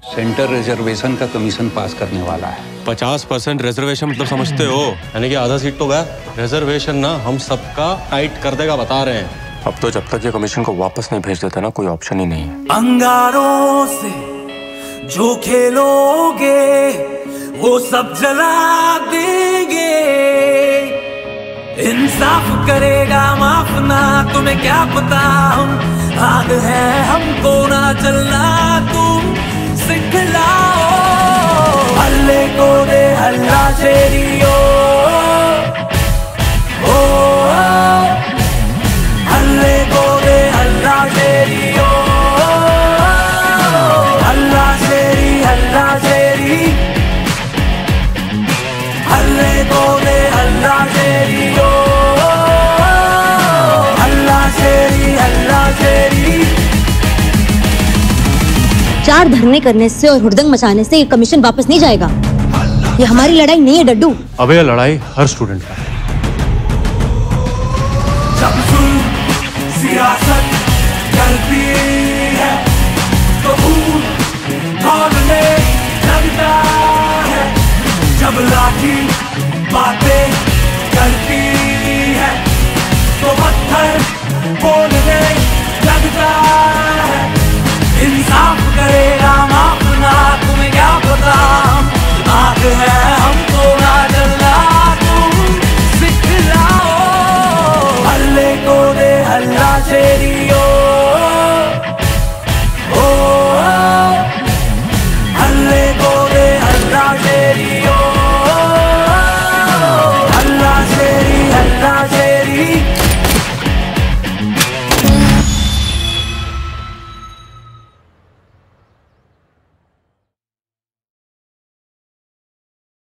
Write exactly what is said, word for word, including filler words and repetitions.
Centre reservation का commission pass करने वाला है। पचास परसेंट रिजर्वेशन मतलब समझते हो, यानी कि आधा सीट तो गया। रिजर्वेशन ना हम सबका टाइट कर देगा, बता रहे हैं। अब तो जब तक ये कमीशन को वापस नहीं भेज देता ना, कोई ऑप्शन ही नहीं है। अंगारों से जो खेलोगे वो सब जला देंगे। इंसाफ करेगा माफ ना, तुम्हें क्या पता हम आग है हमको ना चलना, तुम सिखलाओ। हल्ले को दे हल्ला शेरियो, ओ हल्ले को दे हल्ला शेरियो, हल्ला शेरी हल्ला शेरी, हल्ले को दे हल्ला शेरियो, हल्ला शेरी हल्ला शेरी। चार धरने करने से और हुड़दंग मचाने से ये कमीशन वापस नहीं जाएगा। ये हमारी लड़ाई नहीं है डड्डू। अबे लड़ाई हर स्टूडेंट का है।